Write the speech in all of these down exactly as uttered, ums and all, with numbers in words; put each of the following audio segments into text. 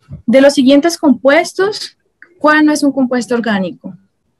De los siguientes compuestos, ¿cuál no es un compuesto orgánico?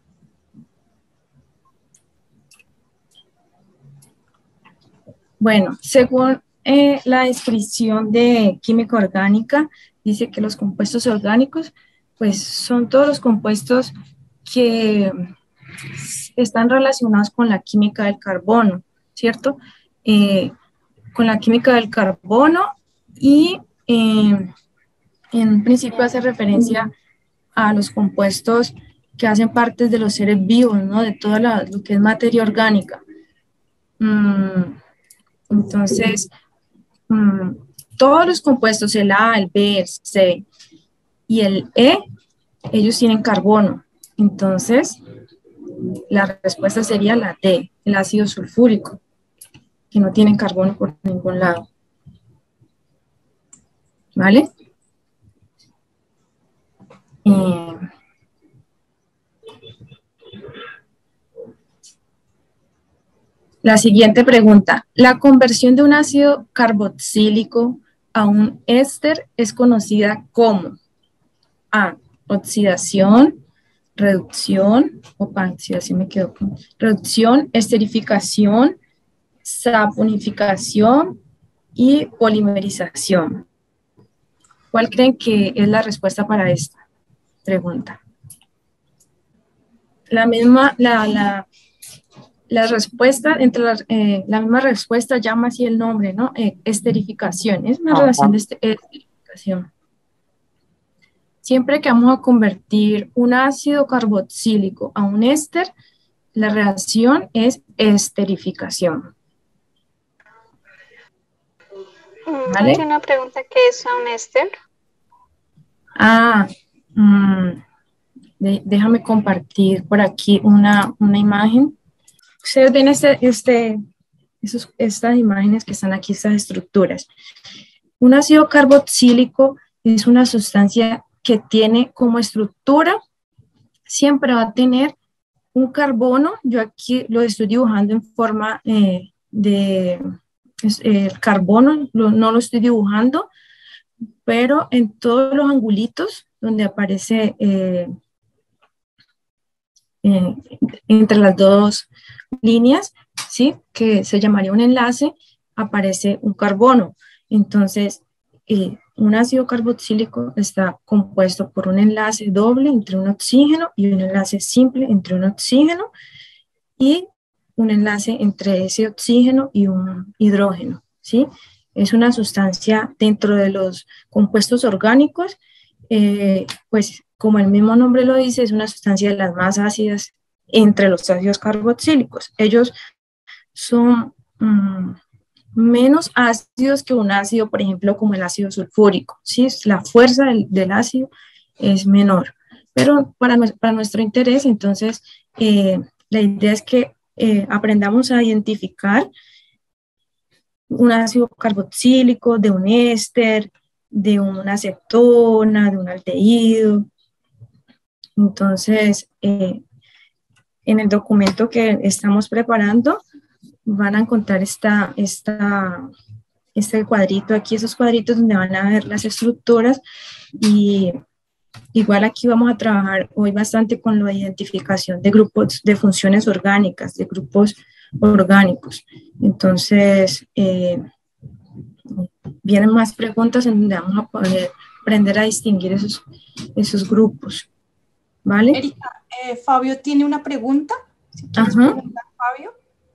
Bueno, según eh, la descripción de química orgánica, dice que los compuestos orgánicos, pues son todos los compuestos que están relacionados con la química del carbono, ¿cierto? Eh, con la química del carbono y eh, en principio hace referencia a los compuestos que hacen parte de los seres vivos, ¿no? De toda la, lo que es materia orgánica. Mm, entonces, mm, todos los compuestos, el A, el B, el C y el E, ellos tienen carbono. Entonces, la respuesta sería la D, el ácido sulfúrico, que no tiene carbono por ningún lado. ¿Vale? Eh, la siguiente pregunta. La conversión de un ácido carboxílico a un éster es conocida como A, oxidación, reducción, opa, oxidación me quedó con reducción, esterificación, saponificación y polimerización. ¿Cuál creen que es la respuesta para esta pregunta? La misma, la, la, la respuesta, entre las, eh, la misma respuesta llama así el nombre, ¿no? Eh, esterificación, es una Ajá. relación de esterificación. Siempre que vamos a convertir un ácido carboxílico a un éster, la reacción es esterificación. ¿Vale? Hay una pregunta, ¿qué es un éster? Ah, mmm, de, déjame compartir por aquí una, una imagen. Ustedes ven este, este, esos, estas imágenes que están aquí, estas estructuras. Un ácido carboxílico es una sustancia que tiene como estructura, siempre va a tener un carbono. Yo aquí lo estoy dibujando en forma eh, de eh, carbono, lo, no lo estoy dibujando, pero en todos los angulitos donde aparece eh, eh, entre las dos líneas, ¿sí? Que se llamaría un enlace, aparece un carbono. Entonces, eh, un ácido carboxílico está compuesto por un enlace doble entre un oxígeno y un enlace simple entre un oxígeno y un enlace entre ese oxígeno y un hidrógeno, ¿sí? Es una sustancia dentro de los compuestos orgánicos, eh, pues como el mismo nombre lo dice, es una sustancia de las más ácidas entre los ácidos carboxílicos. Ellos son mmm, menos ácidos que un ácido, por ejemplo, como el ácido sulfúrico, ¿sí? La fuerza del, del ácido es menor. Pero para, para nuestro interés, entonces, eh, la idea es que eh, aprendamos a identificar un ácido carboxílico, de un éster, de una acetona, de un aldehído. Entonces, eh, en el documento que estamos preparando, van a encontrar esta, esta, este cuadrito aquí, esos cuadritos donde van a ver las estructuras, y igual aquí vamos a trabajar hoy bastante con la identificación de grupos de funciones orgánicas, de grupos orgánicos. Entonces, eh, vienen más preguntas en donde vamos a poder aprender a distinguir esos, esos grupos. ¿Vale? Erika, eh, Fabio tiene una pregunta. Si quieres preguntar, Fabio.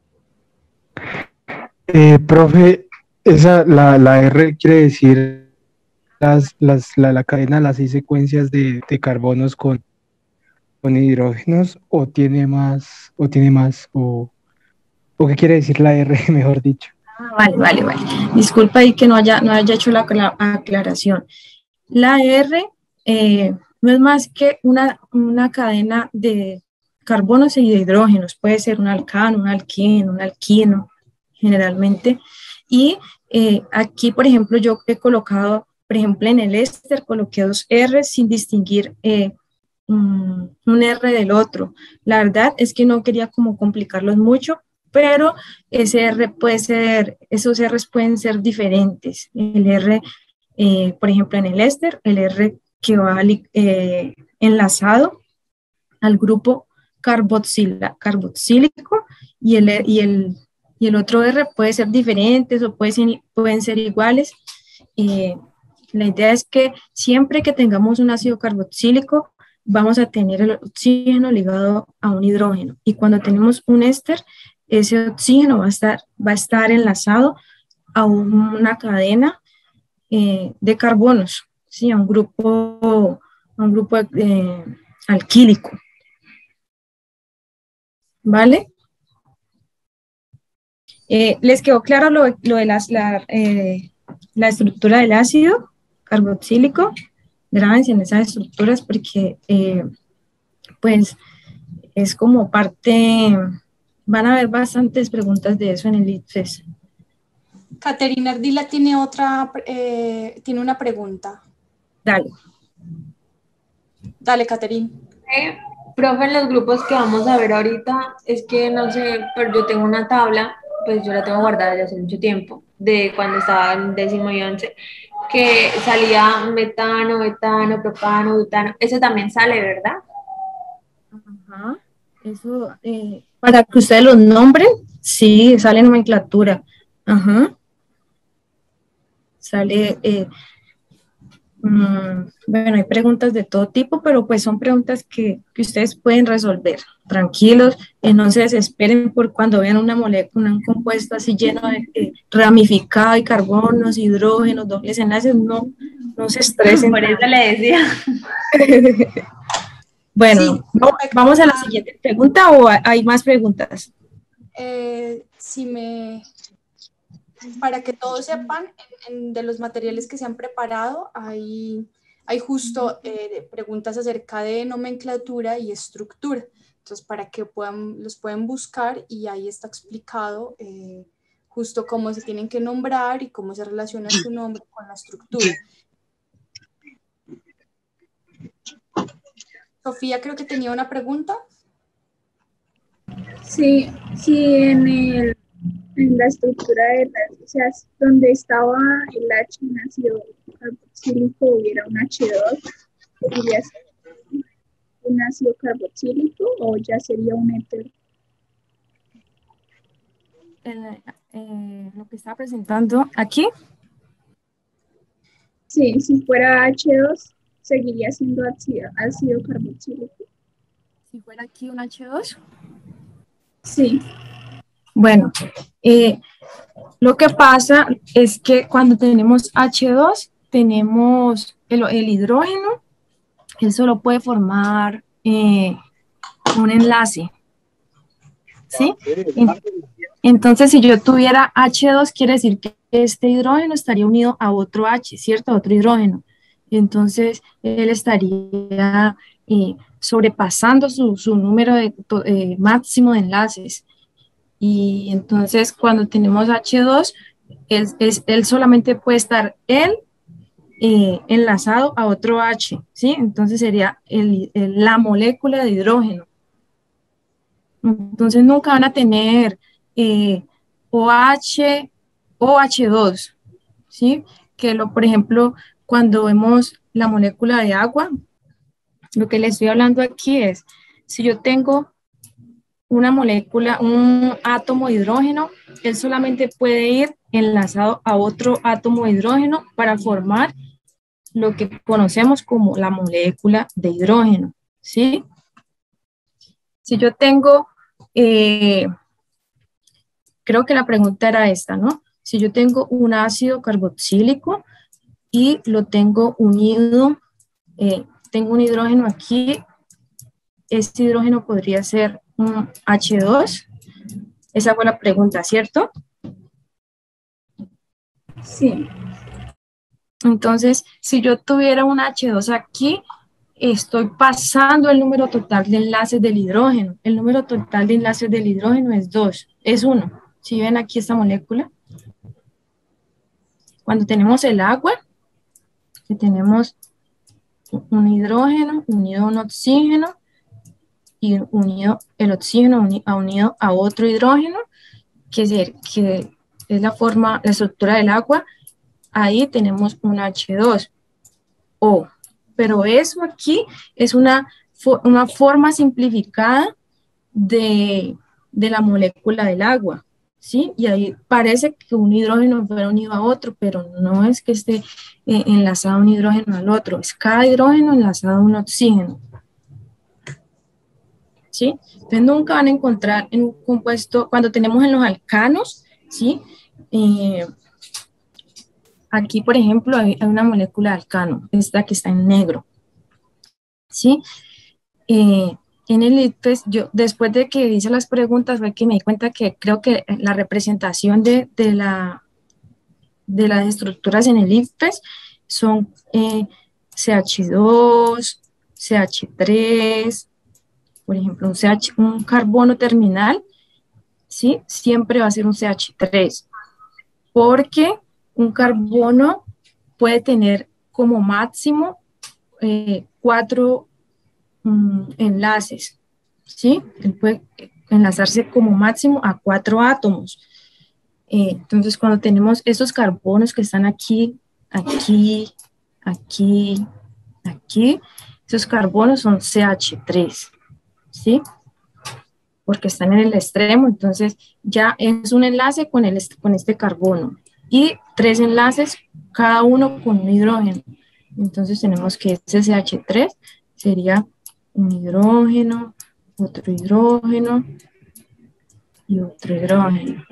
Eh, profe, esa, la, la R quiere decir las, las, la, la cadena, las seis secuencias de, de carbonos con, con hidrógenos, o tiene más, o tiene más, o, o qué quiere decir la R, mejor dicho. Ah, vale, vale, vale. Disculpa ahí que no haya, no haya hecho la, la aclaración. La R eh, no es más que una, una cadena de carbonos y de hidrógenos. Puede ser un alcano, un alqueno, un alquino, generalmente. Y eh, aquí, por ejemplo, yo he colocado, por ejemplo, en el éster coloqué dos R sin distinguir eh, un, un R del otro. La verdad es que no quería como complicarlos mucho, pero ese R puede ser, esos R's pueden ser diferentes. El R, eh, por ejemplo, en el éster, el R que va eh, enlazado al grupo carboxila, carboxílico y el, y, el, y el otro R puede ser diferentes o puede ser, pueden ser iguales. Eh, la idea es que siempre que tengamos un ácido carboxílico vamos a tener el oxígeno ligado a un hidrógeno, y cuando tenemos un éster, ese oxígeno va a estar, va a estar enlazado a una cadena eh, de carbonos, ¿sí? a un grupo, a un grupo eh, alquílico. ¿Vale? Eh, ¿Les quedó claro lo, lo de las, la, eh, la estructura del ácido carboxílico? Grábense en esas estructuras porque eh, pues es como parte, van a haber bastantes preguntas de eso en el I C F E S. Caterina Ardila tiene otra, eh, tiene una pregunta. Dale. Dale, Caterina. Eh, profe, en los grupos que vamos a ver ahorita, es que no sé, pero yo tengo una tabla, pues yo la tengo guardada desde hace mucho tiempo, de cuando estaba en décimo y once, que salía metano, etano, propano, butano. Eso también sale, ¿verdad? Ajá. Eso, eh, para que ustedes los nombren, sí, sale nomenclatura. Ajá. Sale, eh, mmm, bueno, hay preguntas de todo tipo, pero pues son preguntas que, que ustedes pueden resolver. Tranquilos, eh, no se desesperen por cuando vean una molécula, un compuesto así lleno de eh, ramificado y carbonos, hidrógenos, dobles enlaces, no, no se estresen. Por eso le decía. Bueno, Sí, ¿vamos a la siguiente pregunta o hay más preguntas? Eh, si me, para que todos sepan, en, en, de los materiales que se han preparado, hay, hay justo eh, preguntas acerca de nomenclatura y estructura. Entonces, para que puedan, los pueden buscar, y ahí está explicado eh, justo cómo se tienen que nombrar y cómo se relaciona su nombre con la estructura. Sofía, creo que tenía una pregunta. Sí, sí, en, el, en la estructura de las, o sea, donde estaba el H en ácido carboxílico hubiera un hache dos, ¿podría ser un ácido carboxílico o ya sería un éter? Eh, eh, lo que está presentando aquí. Sí, si fuera hache dos, seguiría siendo ácido, ácido carboxílico. Si fuera aquí un hache dos. Sí. Bueno, eh, lo que pasa es que cuando tenemos hache dos, tenemos el, el hidrógeno, él solo puede formar eh, un enlace, ¿sí? Entonces, si yo tuviera hache dos, quiere decir que este hidrógeno estaría unido a otro H, ¿cierto? A otro hidrógeno. Entonces, él estaría eh, sobrepasando su, su número de, eh, máximo de enlaces. Y entonces, cuando tenemos hache dos, él, es, él solamente puede estar él eh, enlazado a otro H, ¿sí? Entonces, sería el, el, la molécula de hidrógeno. Entonces, nunca van a tener eh, OH, O H dos, ¿sí? Que, lo, por ejemplo, cuando vemos la molécula de agua, lo que les estoy hablando aquí es, si yo tengo una molécula, un átomo de hidrógeno, él solamente puede ir enlazado a otro átomo de hidrógeno para formar lo que conocemos como la molécula de hidrógeno, ¿sí? Si yo tengo, eh, creo que la pregunta era esta, ¿no? Si yo tengo un ácido carboxílico y lo tengo unido, eh, tengo un hidrógeno aquí, este hidrógeno podría ser un hache dos. Esa fue la pregunta, ¿cierto? Sí. Entonces, si yo tuviera un hache dos aquí, estoy pasando el número total de enlaces del hidrógeno. El número total de enlaces del hidrógeno es dos, es uno. Si ven aquí esta molécula, cuando tenemos el agua, que tenemos un hidrógeno unido a un oxígeno y unido, el oxígeno uni, unido a otro hidrógeno, que, se, que es la forma, la estructura del agua, ahí tenemos un hache dos. O Pero eso aquí es una, una forma simplificada de, de la molécula del agua, ¿sí? Y ahí parece que un hidrógeno fuera unido a otro, pero no es que esté eh, enlazado un hidrógeno al otro, es cada hidrógeno enlazado a un oxígeno, ¿sí? Entonces nunca van a encontrar en un compuesto, cuando tenemos en los alcanos, ¿sí? Eh, aquí, por ejemplo, hay, hay una molécula de alcano, esta que está en negro, ¿sí? Eh, en el ICFES, yo después de que hice las preguntas fue que me di cuenta que creo que la representación de, de, la, de las estructuras en el ICFES son eh, C H dos, C H tres, por ejemplo, un, C H, un carbono terminal, ¿sí? Siempre va a ser un C H tres, porque un carbono puede tener como máximo eh, cuatro um, enlaces, ¿sí? Él puede enlazarse como máximo a cuatro átomos. Eh, entonces, cuando tenemos esos carbonos que están aquí, aquí, aquí, aquí, esos carbonos son C H tres, ¿sí? Porque están en el extremo, entonces ya es un enlace con, el, con este carbono y tres enlaces, cada uno con un hidrógeno. Entonces tenemos que ese C H tres sería un hidrógeno, otro hidrógeno y otro hidrógeno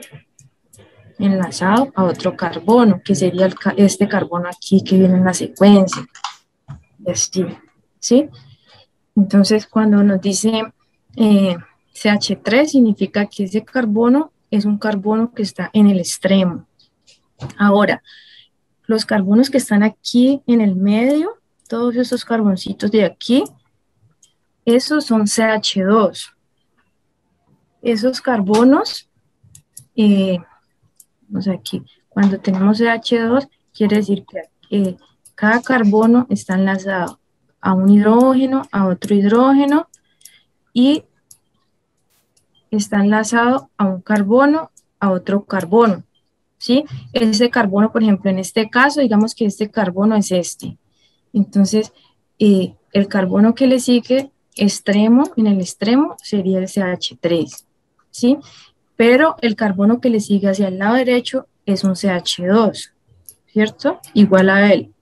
enlazado a otro carbono, que sería el, este carbono aquí que viene en la secuencia. Y así, ¿sí? Entonces cuando nos dice eh, C H tres significa que ese carbono es un carbono que está en el extremo. Ahora, los carbonos que están aquí en el medio, todos esos carboncitos de aquí, esos son C H dos. Esos carbonos, eh, o sea, aquí, cuando tenemos C H dos, quiere decir que eh, cada carbono está enlazado a un hidrógeno, a otro hidrógeno, y está enlazado a un carbono, a otro carbono, ¿sí? Ese carbono, por ejemplo, en este caso, digamos que este carbono es este. Entonces, eh, el carbono que le sigue extremo, en el extremo, sería el C H tres, ¿sí? Pero el carbono que le sigue hacia el lado derecho es un C H dos, ¿cierto? Igual a él,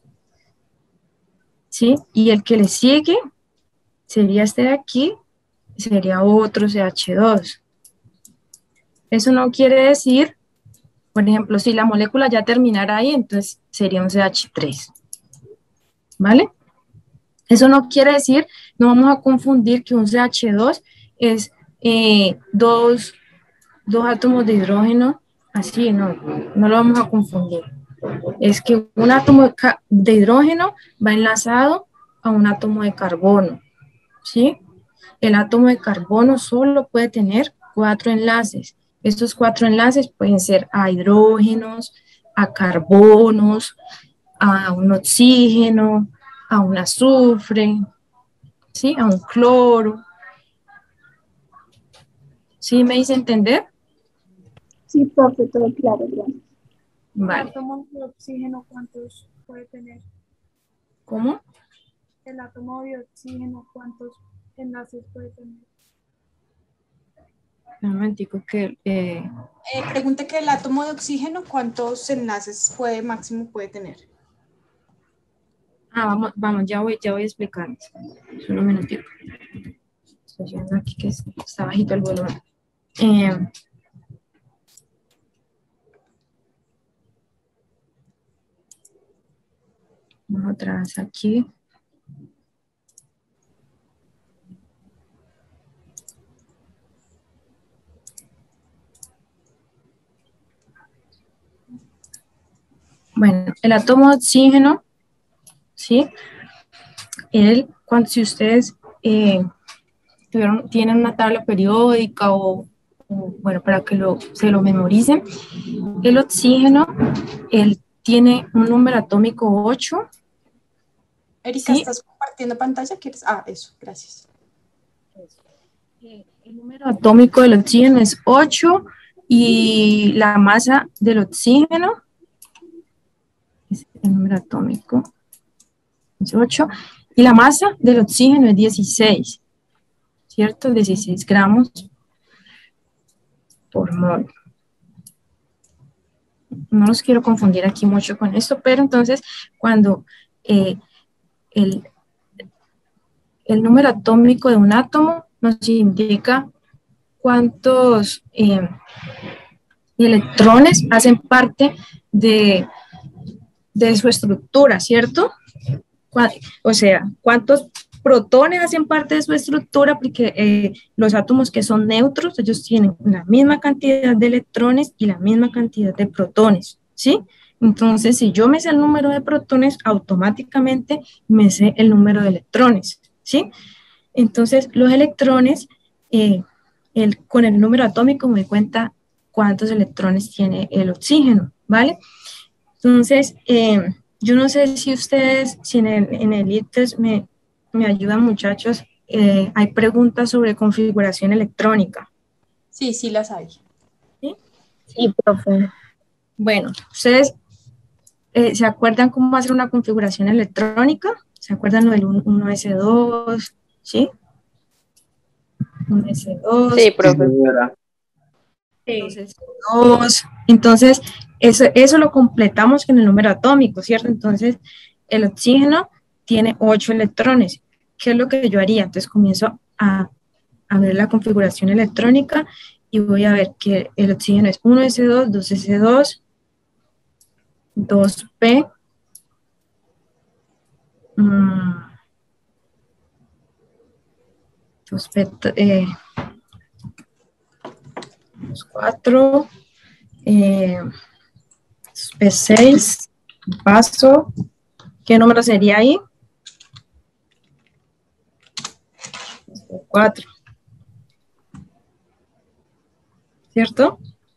¿sí? Y el que le sigue sería este de aquí, sería otro C H dos. Eso no quiere decir, por ejemplo, si la molécula ya terminara ahí, entonces sería un C H tres, ¿vale? Eso no quiere decir, no vamos a confundir que un C H dos es eh, dos, dos átomos de hidrógeno, así, no, no lo vamos a confundir. Es que un átomo de hidrógeno va enlazado a un átomo de carbono, ¿sí? El átomo de carbono solo puede tener cuatro enlaces. Estos cuatro enlaces pueden ser a hidrógenos, a carbonos, a un oxígeno, a un azufre, ¿sí? A un cloro. ¿Sí me hice entender? Sí, profe, todo claro, gracias. Vale. ¿El átomo de oxígeno cuántos puede tener? ¿Cómo? ¿El átomo de oxígeno cuántos enlaces puede tener? Un momentico que... Eh... Eh, pregunta que el átomo de oxígeno, ¿cuántos enlaces puede, máximo puede tener? Ah, vamos, vamos, ya voy, ya voy a explicar. Solo un minutito. Estoy viendo aquí que está bajito el volumen. Eh, vamos otra vez aquí. Bueno, el átomo de oxígeno, ¿sí? Él, cuando, si ustedes eh, tuvieron, tienen una tabla periódica o, o, bueno, para que lo, se lo memoricen, el oxígeno, él tiene un número atómico ocho. Erika, ¿sí? ¿estás compartiendo pantalla? ¿Quieres? Ah, eso, gracias. El número atómico del oxígeno es ocho y la masa del oxígeno, es el número atómico ocho. Y la masa del oxígeno es dieciséis, ¿cierto? dieciséis gramos por mol. No los quiero confundir aquí mucho con esto, pero entonces cuando eh, el, el número atómico de un átomo nos indica cuántos eh, electrones hacen parte de, de su estructura, ¿cierto? O sea, cuántos protones hacen parte de su estructura, porque eh, los átomos que son neutros, ellos tienen la misma cantidad de electrones y la misma cantidad de protones, ¿sí? Entonces, si yo me sé el número de protones, automáticamente me sé el número de electrones, ¿sí? Entonces, los electrones, eh, el, con el número atómico me cuenta cuántos electrones tiene el oxígeno, ¿vale? Entonces, eh, yo no sé si ustedes, si en el, en el I T E S me, me ayudan, muchachos, eh, hay preguntas sobre configuración electrónica. Sí, sí las hay. ¿Sí? Sí, profe. Bueno, ¿ustedes eh, se acuerdan cómo hacer una configuración electrónica? ¿Se acuerdan lo del uno ese dos? ¿Sí? uno ese dos. Sí, profe. dos ese dos. Entonces, eso, eso lo completamos con el número atómico, ¿cierto? Entonces, el oxígeno tiene ocho electrones. ¿Qué es lo que yo haría? Entonces, comienzo a, a ver la configuración electrónica y voy a ver que el oxígeno es uno ese dos, dos ese dos, dos pe, mmm, dos pe, eh, cuatro, eh, pe seis, paso. ¿Qué número sería ahí? cuatro. ¿Cierto?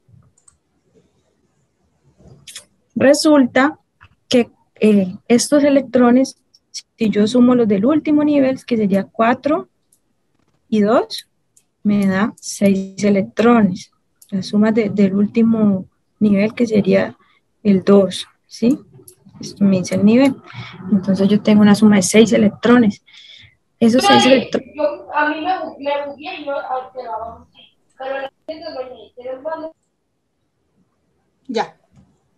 Resulta que eh, estos electrones, si yo sumo los del último nivel, que sería cuatro y dos, me da seis electrones. La suma de, del último nivel, que sería el dos, ¿sí? Esto me dice el nivel. Entonces yo tengo una suma de seis electrones. Esos seis electrones... Yo, a mí me, me bugué y yo alteraba. Pero la gente Ya.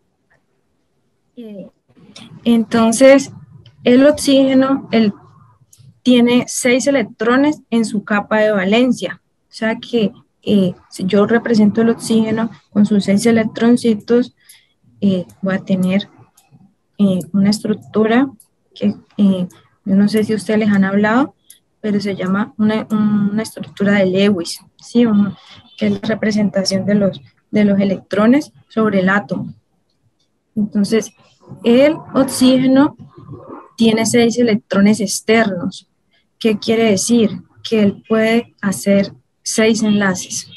Entonces, el oxígeno el, tiene seis electrones en su capa de valencia. O sea que eh, si yo represento el oxígeno con sus seis electroncitos, eh, voy a tener eh, una estructura que eh, yo no sé si ustedes les han hablado, pero se llama una, una estructura de Lewis, ¿sí? Un, que es la representación de los, de los electrones sobre el átomo. Entonces, el oxígeno tiene seis electrones externos. ¿Qué quiere decir? Que él puede hacer seis enlaces.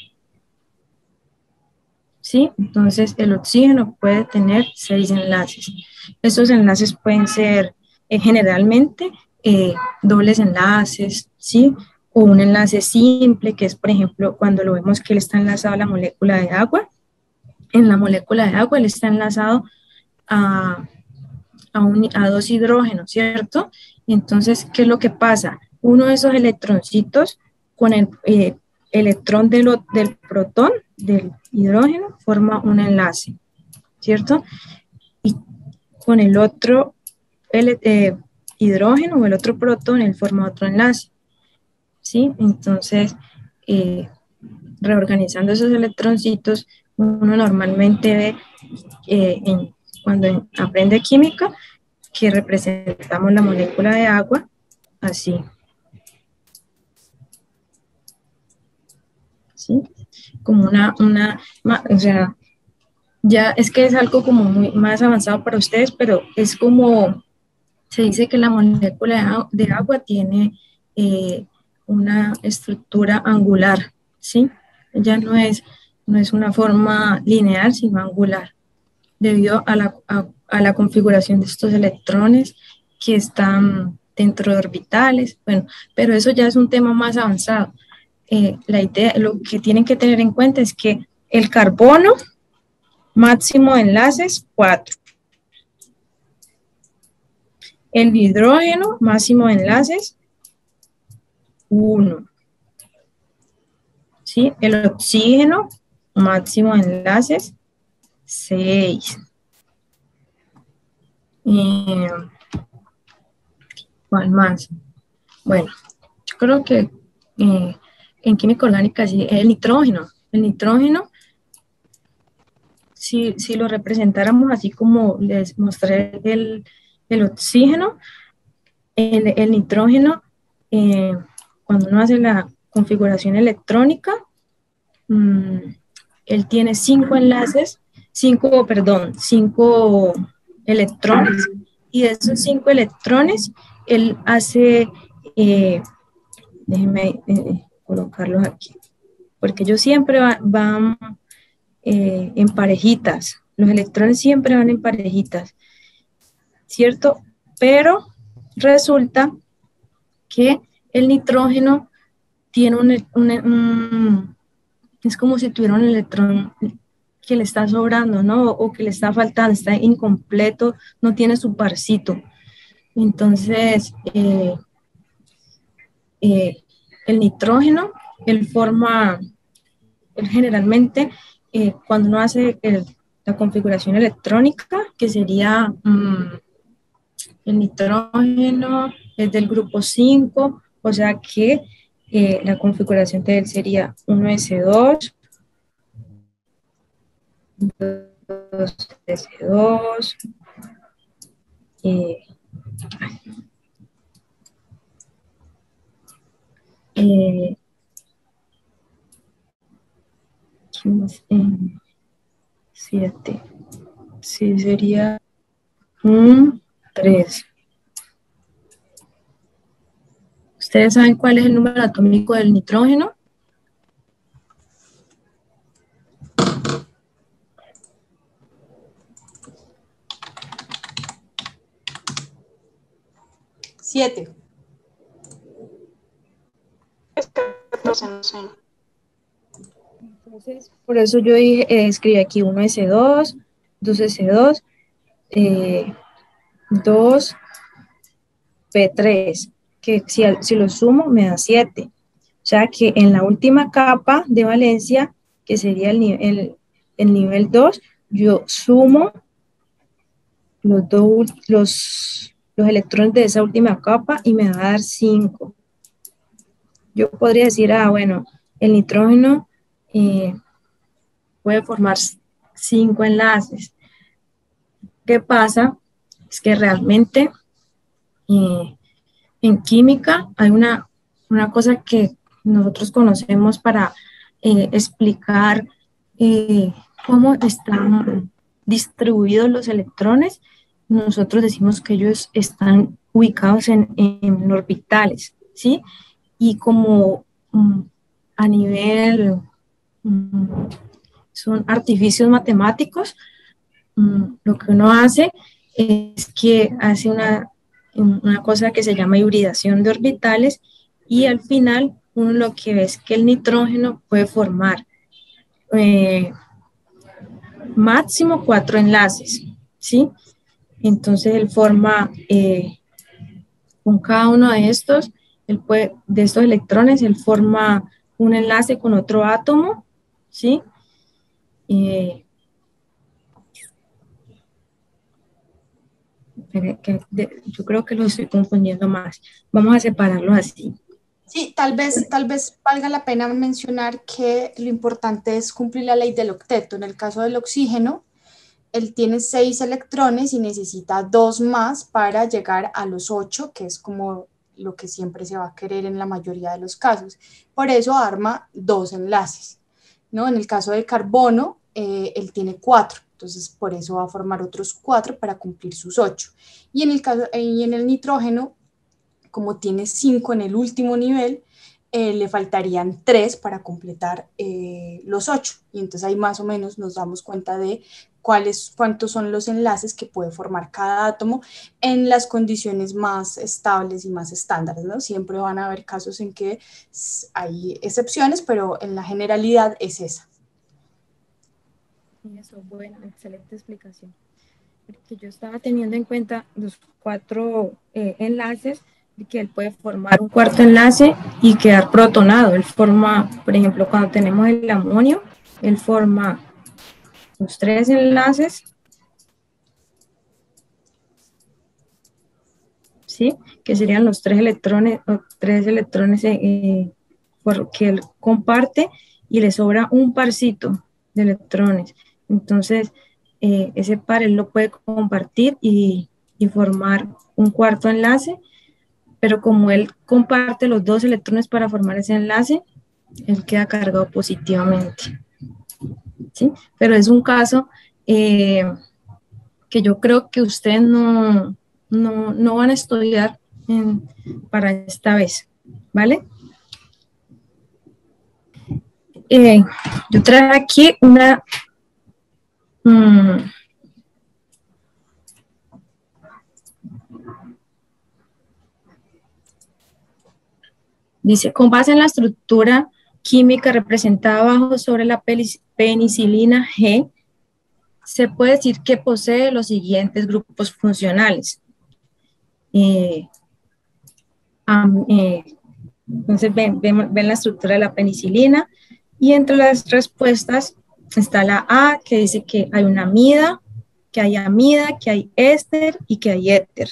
¿Sí? Entonces, el oxígeno puede tener seis enlaces. Estos enlaces pueden ser eh, generalmente eh, dobles enlaces, ¿sí? O un enlace simple, que es, por ejemplo, cuando lo vemos que él está enlazado a la molécula de agua. En la molécula de agua él está enlazado a, a, un, a dos hidrógenos, ¿cierto? Entonces, ¿qué es lo que pasa? Uno de esos electroncitos con el eh, electrón de lo, del protón, del hidrógeno, forma un enlace, ¿cierto? Y con el otro el, eh, hidrógeno o el otro protón, él forma otro enlace, ¿sí? Entonces, eh, reorganizando esos electroncitos, uno normalmente ve eh, en, cuando aprende química que representamos la molécula de agua así. ¿Sí? Como una, una, o sea, ya es que es algo como muy más avanzado para ustedes, pero es como, se dice que la molécula de, de agua tiene eh, una estructura angular, ¿sí? Ya no es, no es una forma lineal, sino angular, debido a la, a, a la configuración de estos electrones que están dentro de orbitales, bueno, pero eso ya es un tema más avanzado. Eh, la idea, lo que tienen que tener en cuenta es que el carbono, máximo de enlaces, cuatro. El hidrógeno, máximo de enlaces, uno. ¿Sí? El oxígeno, máximo de enlaces, seis. Eh, ¿Cuál más? Bueno, yo creo que eh, en química orgánica sí, el nitrógeno. El nitrógeno, si, si lo representáramos así como les mostré el, el oxígeno, el, el nitrógeno, eh, cuando uno hace la configuración electrónica, mmm, él tiene cinco enlaces, cinco, perdón, cinco electrones, y de esos cinco electrones, él hace, eh, déjenme eh, colocarlos aquí, porque ellos siempre va, van eh, en parejitas, los electrones siempre van en parejitas, ¿cierto? Pero resulta que el nitrógeno tiene un, un, un, es como si tuviera un electrón que le está sobrando, ¿no? O que le está faltando, está incompleto, no tiene su parcito. Entonces, eh, eh, el nitrógeno, él forma, él generalmente, eh, cuando uno hace el, la configuración electrónica, que sería um, el nitrógeno es del grupo cinco, o sea que eh, la configuración de él sería uno ese dos, dos ese dos, eh, eh, siete, sí sería un tres. ¿Ustedes saben cuál es el número atómico del nitrógeno? Siete. catorce, no sé. Entonces, por eso yo dije, eh, escribí aquí uno ese dos, dos ese dos, eh, dos P tres, que si, si lo sumo me da siete. O sea que en la última capa de valencia, que sería el, el, el nivel dos, yo sumo los, dos, los, los electrones de esa última capa y me va a dar cinco. Yo podría decir, ah, bueno, el nitrógeno eh, puede formar cinco enlaces. ¿Qué pasa? Es que realmente eh, en química hay una, una cosa que nosotros conocemos para eh, explicar eh, cómo están distribuidos los electrones. Nosotros decimos que ellos están ubicados en, en orbitales, ¿sí? Y como um, a nivel, um, son artificios matemáticos, um, lo que uno hace es que hace una, una cosa que se llama hibridación de orbitales y al final uno lo que ve es que el nitrógeno puede formar eh, máximo cuatro enlaces, ¿sí? Entonces él forma eh, con cada uno de estos, él puede, de estos electrones, él forma un enlace con otro átomo, ¿sí? Eh, que de, yo creo que lo estoy confundiendo más. Vamos a separarlos así. Sí, tal vez, tal vez valga la pena mencionar que lo importante es cumplir la ley del octeto. En el caso del oxígeno, él tiene seis electrones y necesita dos más para llegar a los ocho, que es como lo que siempre se va a querer en la mayoría de los casos. Por eso arma dos enlaces, ¿no? En el caso del carbono, eh, él tiene cuatro, entonces por eso va a formar otros cuatro para cumplir sus ocho. Y en el, caso, y en el nitrógeno, como tiene cinco en el último nivel, eh, le faltarían tres para completar eh, los ocho. Y entonces ahí más o menos nos damos cuenta de cuáles, cuántos son los enlaces que puede formar cada átomo en las condiciones más estables y más estándares, ¿no? Siempre van a haber casos en que hay excepciones, pero en la generalidad es esa. Eso, bueno, excelente explicación. porque yo estaba teniendo en cuenta los cuatro eh, enlaces, y que él puede formar un cuarto enlace y quedar protonado. Él forma, por ejemplo, cuando tenemos el amonio, él forma los tres enlaces, ¿sí? Que serían los tres electrones, o tres electrones eh, que él comparte, y le sobra un parcito de electrones. Entonces, eh, ese par él lo puede compartir y, y formar un cuarto enlace, pero como él comparte los dos electrones para formar ese enlace, él queda cargado positivamente, ¿sí? Pero es un caso eh, que yo creo que ustedes no, no, no van a estudiar en, para esta vez, ¿vale? Eh, yo traje aquí una... Mmm, dice, con base en la estructura química representada abajo sobre la penicilina G, se puede decir que posee los siguientes grupos funcionales. Eh, um, eh, entonces ven, ven, ven la estructura de la penicilina, y entre las respuestas está la A, que dice que hay una amida, que hay amida, que hay éster y que hay éter.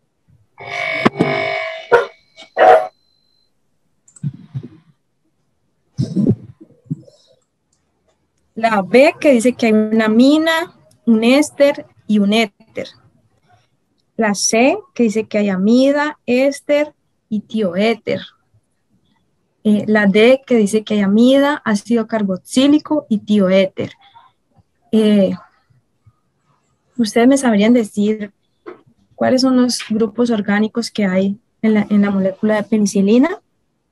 La B, que dice que hay una amina, un éster y un éter. La C, que dice que hay amida, éster y tioéter. Eh, la D, que dice que hay amida, ácido carboxílico y tioéter. Eh, ¿Ustedes me sabrían decir cuáles son los grupos orgánicos que hay en la, en la molécula de penicilina?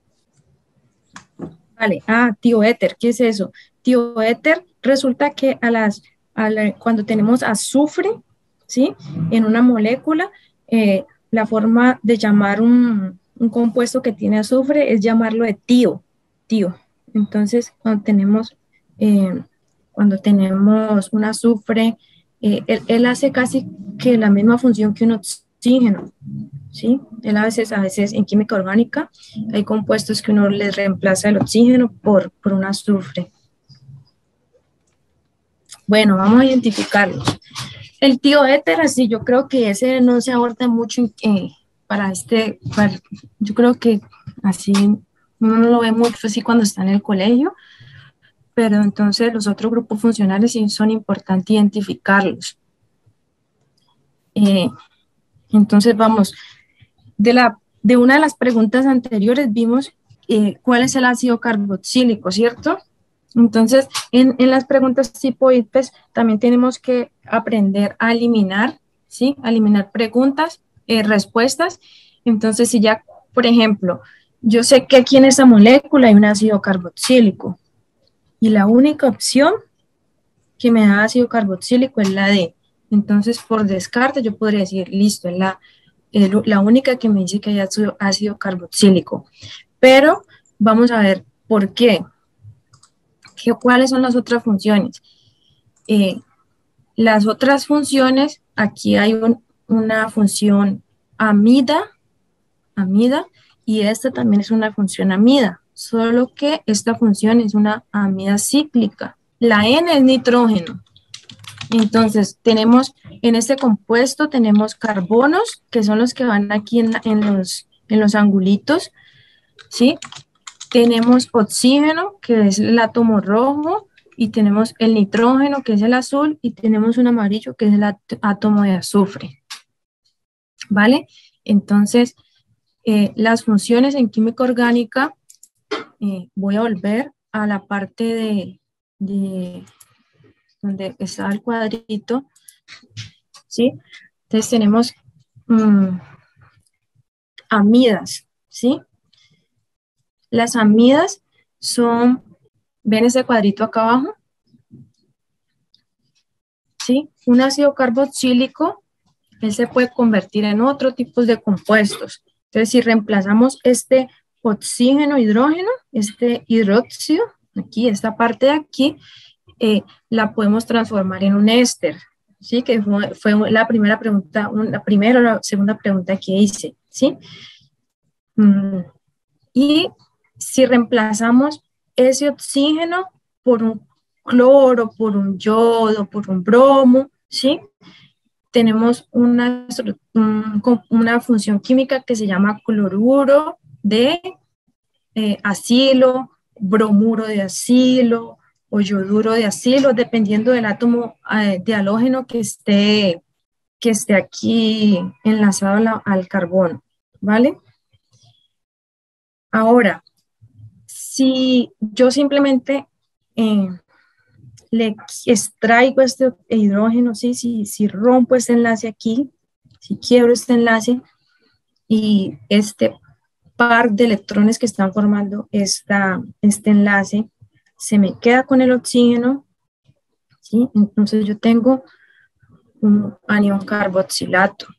Vale, ah, tioéter, ¿qué es eso? Tioéter resulta que a las, a la, cuando tenemos azufre, ¿sí? En una molécula, eh, la forma de llamar un, un compuesto que tiene azufre es llamarlo de tío, tío. Entonces, cuando tenemos, eh, cuando tenemos un azufre, eh, él, él hace casi que la misma función que un oxígeno, ¿sí? Él a veces, a veces en química orgánica hay compuestos que uno les reemplaza el oxígeno por, por un azufre. Bueno, vamos a identificarlos. El tioéter, así, yo creo que ese no se aborda mucho eh, para este, para, yo creo que así uno no lo ve mucho así cuando está en el colegio, pero entonces los otros grupos funcionales sí son importantes identificarlos. Eh, entonces vamos, de, la, de una de las preguntas anteriores vimos eh, cuál es el ácido carboxílico, ¿cierto? Entonces, en, en las preguntas tipo I P E S también tenemos que aprender a eliminar, ¿sí? A eliminar preguntas, eh, respuestas. Entonces, si ya, por ejemplo, yo sé que aquí en esa molécula hay un ácido carboxílico y la única opción que me da ácido carboxílico es la D. Entonces, por descarte, yo podría decir, listo, es la, es la única que me dice que hay ácido, ácido carboxílico. Pero vamos a ver por qué. ¿Qué, ¿Cuáles son las otras funciones? Eh, las otras funciones, aquí hay un, una función amida, amida, y esta también es una función amida, solo que esta función es una amida cíclica. La N es nitrógeno. Entonces, tenemos en este compuesto, tenemos carbonos, que son los que van aquí en, en, los, en los angulitos, ¿sí? Tenemos oxígeno, que es el átomo rojo, y tenemos el nitrógeno, que es el azul, y tenemos un amarillo, que es el átomo de azufre. ¿Vale? Entonces, eh, las funciones en química orgánica, eh, voy a volver a la parte de, de donde está el cuadrito, ¿sí? Entonces tenemos um, amidas, ¿sí? Las amidas son, ¿ven ese cuadrito acá abajo? ¿Sí? Un ácido carboxílico, él se puede convertir en otro tipo de compuestos. Entonces, si reemplazamos este oxígeno, hidrógeno, este hidróxido, aquí, esta parte de aquí, eh, la podemos transformar en un éster, ¿sí? Que fue, fue la primera pregunta, la primera o la segunda pregunta que hice, ¿sí? Mm, y si reemplazamos ese oxígeno por un cloro, por un yodo, por un bromo, ¿sí? Tenemos una, una función química que se llama cloruro de eh, acilo, bromuro de acilo o yoduro de acilo, dependiendo del átomo eh, de halógeno que esté, que esté aquí enlazado la, al carbono, ¿vale? Ahora, si yo simplemente eh, le extraigo este hidrógeno, ¿sí? si, si rompo este enlace aquí, si quiebro este enlace y este par de electrones que están formando esta, este enlace se me queda con el oxígeno, ¿sí? Entonces yo tengo un anión carboxilato,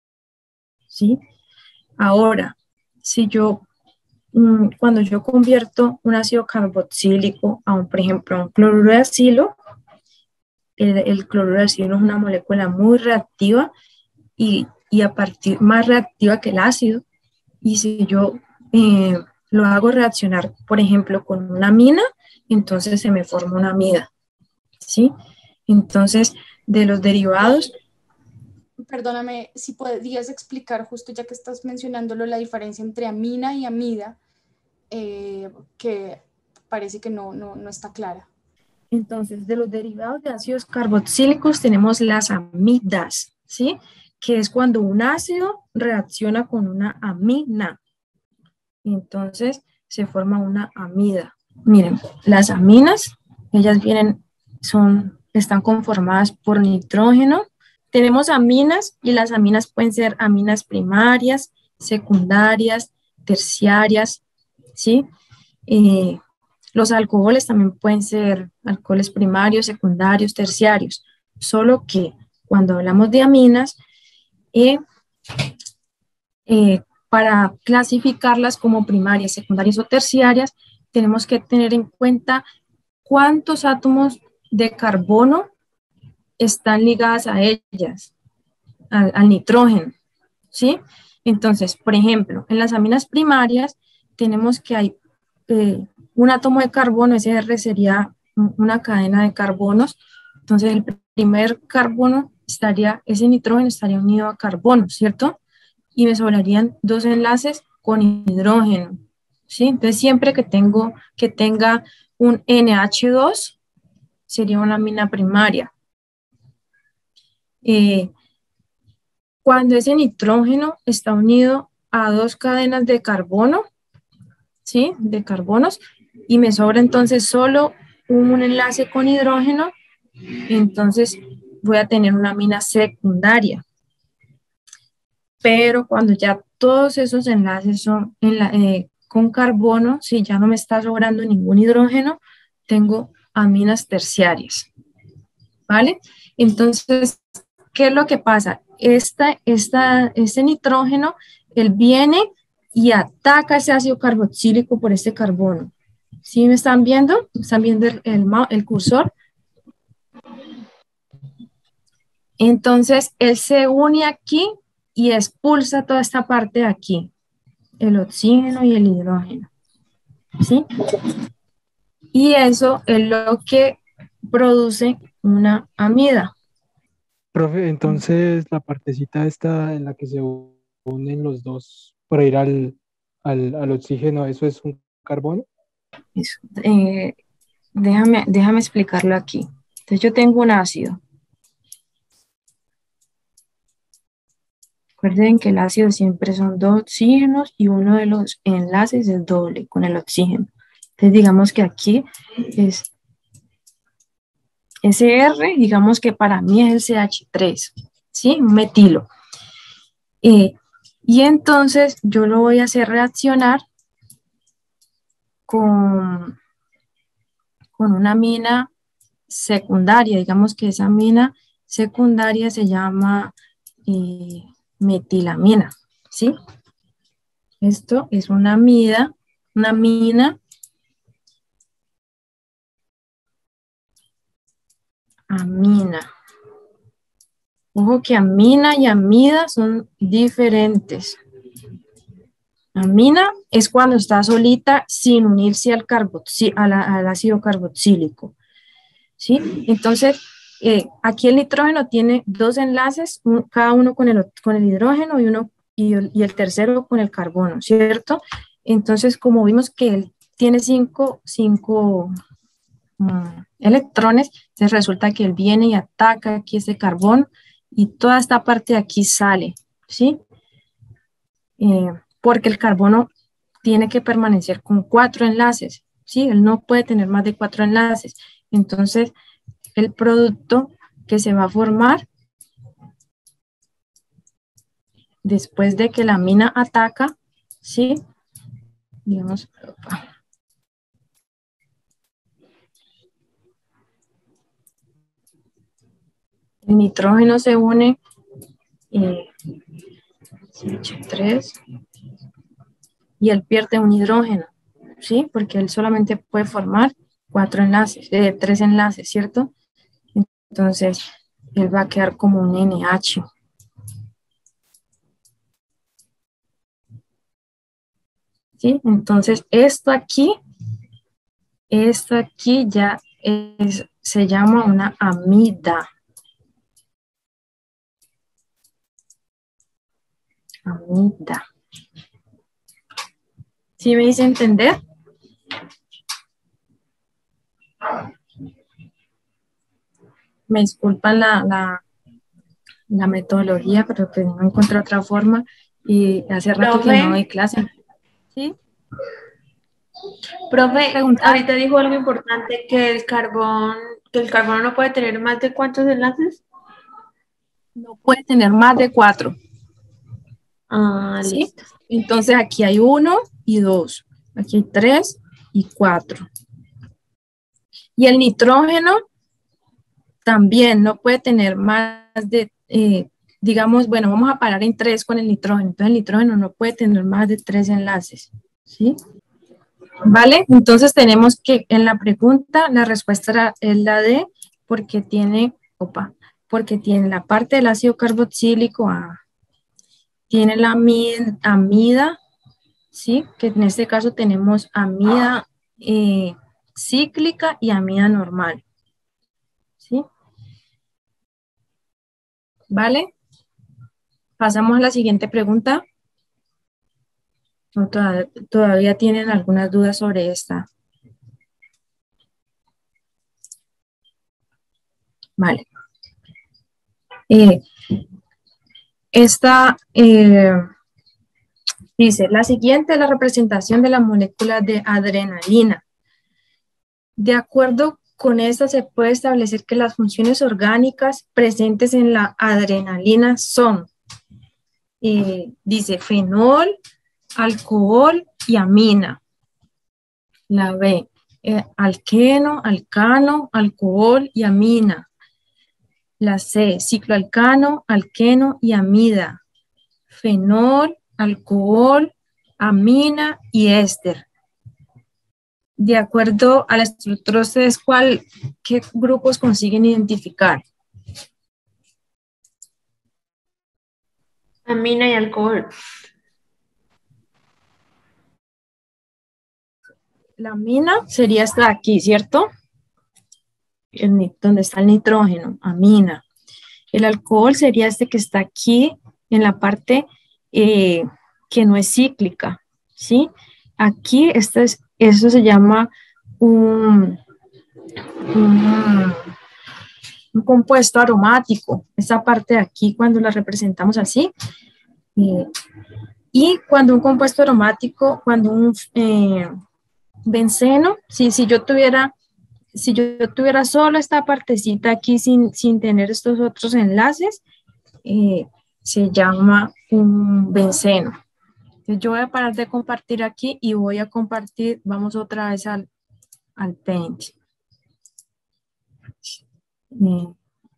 ¿sí? Ahora, si yo, cuando yo convierto un ácido carboxílico a un, por ejemplo, a un cloruro de acilo, el, el cloruro de acilo es una molécula muy reactiva y, y a partir más reactiva que el ácido, y si yo eh, lo hago reaccionar, por ejemplo, con una amina, entonces se me forma una amida, ¿sí? Entonces, de los derivados... Perdóname, si podrías explicar, justo ya que estás mencionándolo, la diferencia entre amina y amida, eh, que parece que no, no, no está clara. Entonces, de los derivados de ácidos carboxílicos tenemos las amidas, ¿sí? Que es cuando un ácido reacciona con una amina. Entonces, se forma una amida. Miren, las aminas, ellas vienen, son, están conformadas por nitrógeno. Tenemos aminas y las aminas pueden ser aminas primarias, secundarias, terciarias, ¿sí? Eh, los alcoholes también pueden ser alcoholes primarios, secundarios, terciarios, solo que cuando hablamos de aminas, eh, eh, para clasificarlas como primarias, secundarias o terciarias, tenemos que tener en cuenta cuántos átomos de carbono están ligadas a ellas, al, al nitrógeno, ¿sí? Entonces, por ejemplo, en las aminas primarias tenemos que hay eh, un átomo de carbono, ese R sería una cadena de carbonos, entonces el primer carbono estaría, ese nitrógeno estaría unido a carbono, ¿cierto? Y me sobrarían dos enlaces con hidrógeno, ¿sí? Entonces siempre que, tengo, que tenga un N H dos, sería una amina primaria. Eh, cuando ese nitrógeno está unido a dos cadenas de carbono, ¿sí? De carbonos, y me sobra entonces solo un enlace con hidrógeno, entonces voy a tener una amina secundaria. Pero cuando ya todos esos enlaces son en la, eh, con carbono, si ya no me está sobrando ningún hidrógeno, tengo aminas terciarias, ¿vale? Entonces, ¿qué es lo que pasa? Esta, esta, este nitrógeno, él viene y ataca ese ácido carboxílico por este carbono. ¿Sí me están viendo? ¿Están viendo el, el, el cursor? Entonces, él se une aquí y expulsa toda esta parte de aquí, el oxígeno y el hidrógeno, ¿sí? Y eso es lo que produce una amida. Profe, entonces la partecita esta en la que se unen los dos para ir al, al, al oxígeno, ¿eso es un carbono? Eso, eh, déjame, déjame explicarlo aquí. Entonces yo tengo un ácido. Recuerden que el ácido siempre son dos oxígenos y uno de los enlaces es doble con el oxígeno. Entonces digamos que aquí es ese R, digamos que para mí es el C H tres, ¿sí? Un metilo. Eh, y entonces yo lo voy a hacer reaccionar con, con una amina secundaria. Digamos que esa amina secundaria se llama eh, metilamina, ¿sí? Esto es una amida, una amina amina. Ojo que amina y amida son diferentes. Amina es cuando está solita sin unirse al, carboxí, a la, al ácido carboxílico. ¿Sí? Entonces, eh, aquí el nitrógeno tiene dos enlaces, un, cada uno con el, con el hidrógeno y, uno, y, el, y el tercero con el carbono, ¿cierto? Entonces, como vimos que él tiene cinco, cinco um, electrones, entonces resulta que él viene y ataca aquí este carbono y toda esta parte de aquí sale, ¿sí? Eh, porque el carbono tiene que permanecer con cuatro enlaces, ¿sí? Él no puede tener más de cuatro enlaces. Entonces, el producto que se va a formar después de que la amina ataca, ¿sí? Digamos, el nitrógeno se une eh, H tres y él pierde un hidrógeno, ¿sí? Porque él solamente puede formar cuatro enlaces, eh, tres enlaces, ¿cierto? Entonces, él va a quedar como un N H. ¿Sí? Entonces, esto aquí, esto aquí ya es, se llama una amida. Amida. ¿Sí me hice entender? Me disculpan la, la, la metodología, pero pues no encontré otra forma y hace rato que no doy clase. ¿Sí? Profe, Preguntar. ahorita dijo algo importante, que el carbón, que el carbono no puede tener más de ¿cuántos enlaces? No puede tener más de cuatro. Ah, ¿Sí? listo. Entonces aquí hay uno y dos. Aquí hay tres y cuatro. Y el nitrógeno también no puede tener más de, eh, digamos, bueno, vamos a parar en tres con el nitrógeno. Entonces el nitrógeno no puede tener más de tres enlaces. ¿Sí? ¿Vale? Entonces tenemos que en la pregunta la respuesta es la D porque tiene, opa, porque tiene la parte del ácido carboxílico A, tiene la amida, amida, ¿sí? Que en este caso tenemos amida eh, cíclica y amida normal, ¿sí? ¿Vale? Pasamos a la siguiente pregunta. ¿O todavía, todavía tienen algunas dudas sobre esta? Vale. Eh, esta eh, dice, la siguiente es la representación de la molécula de adrenalina. De acuerdo con esta se puede establecer que las funciones orgánicas presentes en la adrenalina son, eh, dice, fenol, alcohol y amina. La B, eh, alqueno, alcano, alcohol y amina. La C, cicloalcano, alqueno y amida. Fenol, alcohol, amina y éster. De acuerdo a la estructura, ¿ustedes cuál, qué grupos consiguen identificar? Amina y alcohol. La amina sería esta de aquí, ¿cierto? El, donde está el nitrógeno, amina. El alcohol sería este que está aquí en la parte eh, que no es cíclica, ¿sí? Aquí, este es, eso se llama un, un, un compuesto aromático. Esta parte de aquí, cuando la representamos así. Eh, y cuando un compuesto aromático, cuando un eh, benceno, si, si yo tuviera... Si yo tuviera solo esta partecita aquí sin, sin tener estos otros enlaces, eh, se llama un benceno. Entonces yo voy a parar de compartir aquí y voy a compartir, vamos otra vez al, al Paint. Eh,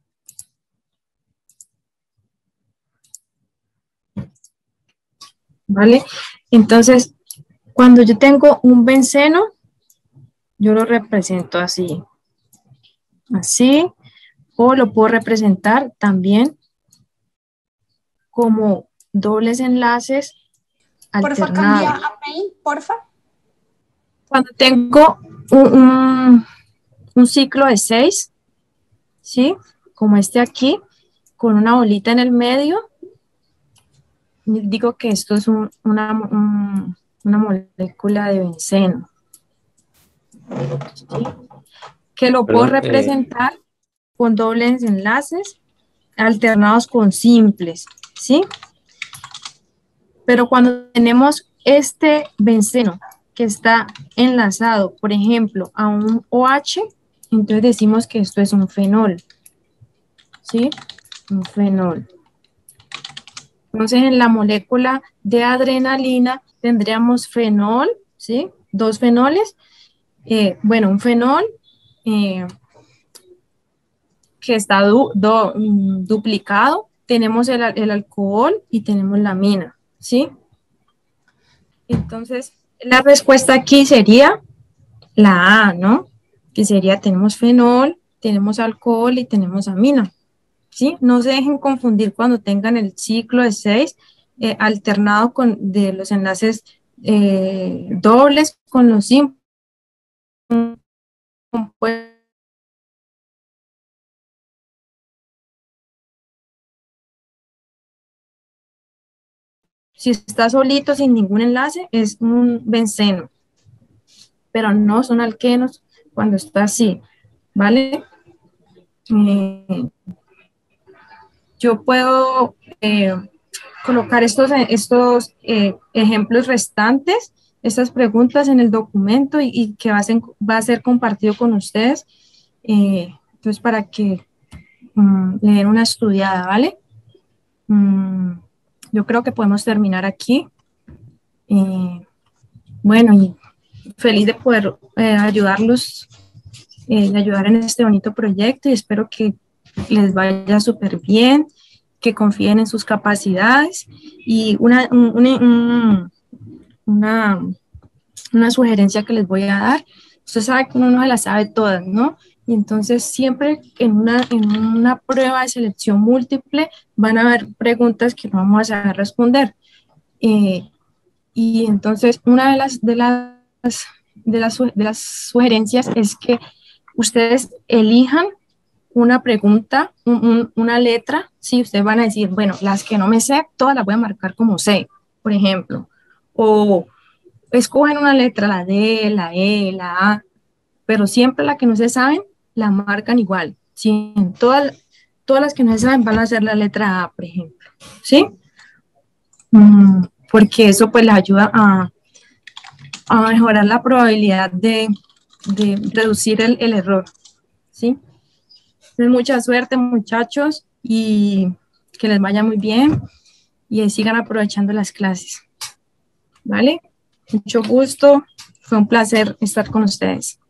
¿Vale? Entonces, cuando yo tengo un benceno, yo lo represento así. Así. O lo puedo representar también como dobles enlaces Porfa, alternados. cambia a Paint, porfa. Cuando tengo un, un, un ciclo de seis, ¿sí? Como este aquí, con una bolita en el medio, digo que esto es un, una, un, una molécula de benceno, ¿sí? Que lo puedo Perdón, eh, representar con dobles enlaces alternados con simples, ¿sí? Pero cuando tenemos este benceno que está enlazado, por ejemplo, a un OH, entonces decimos que esto es un fenol, ¿sí? Un fenol. Entonces, en la molécula de adrenalina tendríamos fenol, ¿sí? Dos fenoles. Eh, bueno, un fenol eh, que está du do, mm, duplicado. Tenemos el, el alcohol y tenemos la amina, ¿sí? Entonces, la respuesta aquí sería la A, ¿no? Que sería, tenemos fenol, tenemos alcohol y tenemos amina, ¿sí? No se dejen confundir cuando tengan el ciclo de seis eh, alternado con de los enlaces eh, dobles con los simples. Si está solito sin ningún enlace, es un benceno, pero no son alquenos cuando está así, ¿vale? Eh, yo puedo eh, colocar estos, estos eh, ejemplos restantes, estas preguntas en el documento y, y que va a, ser, va a ser compartido con ustedes, eh, entonces para que um, le den una estudiada, ¿vale? Um, yo creo que podemos terminar aquí. Eh, bueno, y feliz de poder eh, ayudarlos, eh, ayudar en este bonito proyecto y espero que les vaya súper bien, que confíen en sus capacidades y una, una, una, una, una sugerencia que les voy a dar. Usted sabe que uno no se las sabe todas, ¿no? Y entonces siempre en una, en una prueba de selección múltiple van a haber preguntas que no vamos a saber responder. Eh, y entonces una de las, de las, de las, de las sugerencias es que ustedes elijan una pregunta, un, un, una letra, sí, ustedes van a decir, bueno, las que no me sé, todas las voy a marcar como C, por ejemplo, o escogen una letra, la D, la E, la A, pero siempre la que no se saben, la marcan igual, sí, todas, todas las que no se saben van a ser la letra A, por ejemplo, ¿sí? Mm, porque eso pues les ayuda a, a mejorar la probabilidad de, de reducir el, el error, ¿sí? Entonces, mucha suerte, muchachos, y que les vaya muy bien y sigan aprovechando las clases. ¿Vale? Mucho gusto. Fue un placer estar con ustedes.